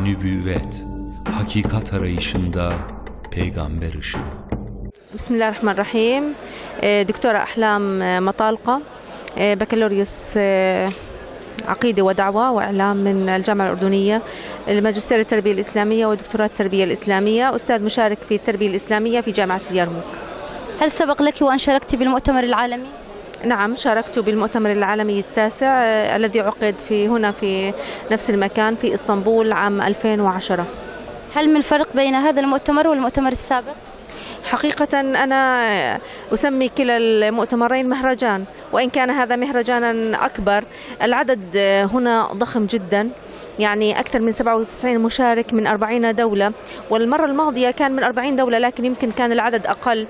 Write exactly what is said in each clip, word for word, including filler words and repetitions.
Nübüvvet, hakikat arayışında peygamber ışığı. بسم الله الرحمن الرحيم. دكتورة أحلام مطالقة، بكالوريوس عقيدة ودعوة وإعلام من الجامعة الأردنية، الماجستير التربية الإسلامية ودكتوراه التربية الإسلامية، أستاذ مشارك في التربية الإسلامية في جامعة اليرموك. هل سبق لك وأن شاركت بالمؤتمر العالمي؟ نعم، شاركت بالمؤتمر العالمي التاسع الذي عقد في هنا في نفس المكان في إسطنبول عام ألفين وعشرة. هل من فرق بين هذا المؤتمر والمؤتمر السابق؟ حقيقة أنا أسمي كلا المؤتمرين مهرجان، وإن كان هذا مهرجانا أكبر. العدد هنا ضخم جدا، يعني أكثر من سبعة وتسعين مشارك من أربعين دولة، والمرة الماضية كان من أربعين دولة لكن يمكن كان العدد أقل،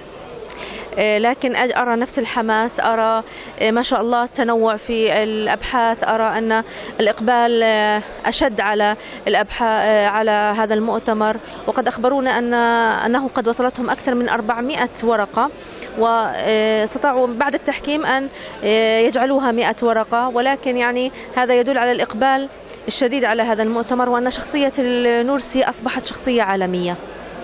لكن أرى نفس الحماس، أرى ما شاء الله تنوع في الأبحاث، أرى أن الإقبال أشد على الأبحاث على هذا المؤتمر، وقد أخبرونا أن أنه قد وصلتهم أكثر من أربعمائة ورقة، واستطاعوا بعد التحكيم أن يجعلوها مئة ورقة، ولكن يعني هذا يدل على الإقبال الشديد على هذا المؤتمر، وأن شخصية النورسي أصبحت شخصية عالمية.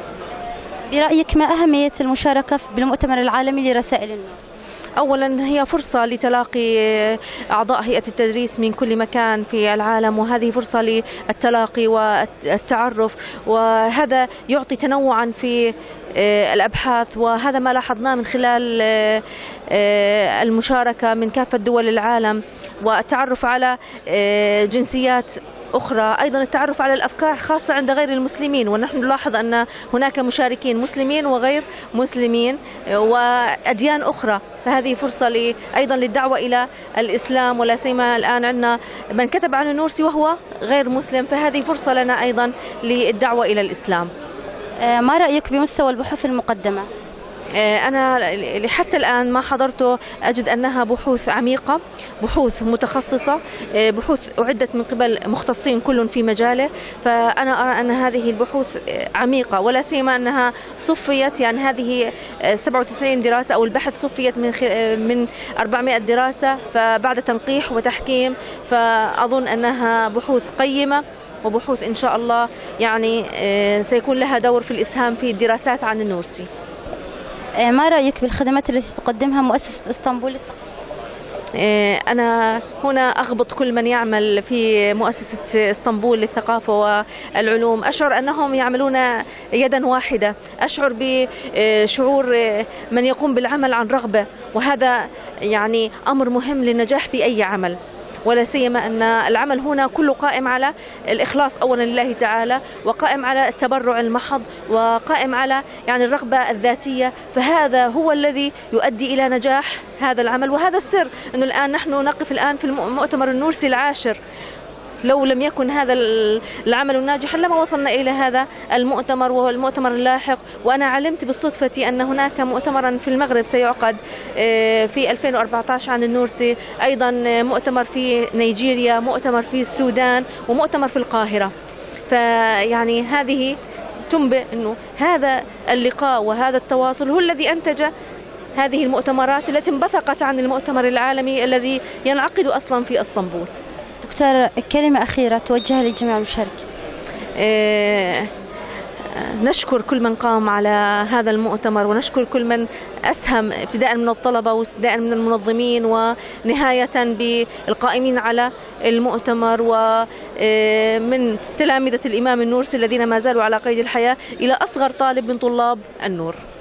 برأيك ما أهمية المشاركة بالمؤتمر العالمي لرسائل النور؟ أولا هي فرصة لتلاقي أعضاء هيئة التدريس من كل مكان في العالم، وهذه فرصة للتلاقي والتعرف، وهذا يعطي تنوعا في الأبحاث، وهذا ما لاحظناه من خلال المشاركة من كافة دول العالم، والتعرف على جنسيات أخرى، أيضا التعرف على الأفكار خاصة عند غير المسلمين، ونحن نلاحظ أن هناك مشاركين مسلمين وغير مسلمين وأديان أخرى، فهذه فرصة أيضا للدعوة إلى الإسلام، ولا سيما الآن عندنا من كتب عن النورسي وهو غير مسلم، فهذه فرصة لنا أيضا للدعوة إلى الإسلام. ما رأيك بمستوى البحوث المقدمة؟ أنا حتى الآن ما حضرته أجد أنها بحوث عميقة، بحوث متخصصة، بحوث أعدت من قبل مختصين كل في مجاله، فأنا أرى أن هذه البحوث عميقة، ولا سيما أنها صفيت، يعني هذه سبعة وتسعين دراسة أو البحث صفيت من من أربعمائة دراسة، فبعد تنقيح وتحكيم فأظن أنها بحوث قيمة، وبحوث إن شاء الله يعني سيكون لها دور في الإسهام في الدراسات عن النورسي. ما رأيك بالخدمات التي تقدمها مؤسسة اسطنبول للثقافة؟ أنا هنا أغبط كل من يعمل في مؤسسة اسطنبول للثقافة والعلوم، أشعر أنهم يعملون يدا واحدة، أشعر بشعور من يقوم بالعمل عن رغبة، وهذا يعني أمر مهم للنجاح في أي عمل، ولا سيما أن العمل هنا كله قائم على الإخلاص أولا لله تعالى، وقائم على التبرع المحض، وقائم على يعني الرغبة الذاتية، فهذا هو الذي يؤدي إلى نجاح هذا العمل، وهذا السر أنه الآن نحن نقف الآن في المؤتمر النورسي العاشر. لو لم يكن هذا العمل الناجحا لما وصلنا إلى هذا المؤتمر وهو المؤتمر اللاحق. وأنا علمت بالصدفة أن هناك مؤتمرا في المغرب سيعقد في ألفين وأربعة عشر عن النورسي، أيضا مؤتمر في نيجيريا، مؤتمر في السودان، ومؤتمر في القاهرة. فيعني هذه تنبئ أنه هذا اللقاء وهذا التواصل هو الذي أنتج هذه المؤتمرات التي انبثقت عن المؤتمر العالمي الذي ينعقد أصلا في اسطنبول. دكتور، كلمة أخيرة توجهها لجميع المشاركين. إيه نشكر كل من قام على هذا المؤتمر، ونشكر كل من أسهم ابتداء من الطلبة وابتداء من المنظمين ونهاية بالقائمين على المؤتمر، ومن تلامذة الإمام النورسي الذين ما زالوا على قيد الحياة إلى أصغر طالب من طلاب النور.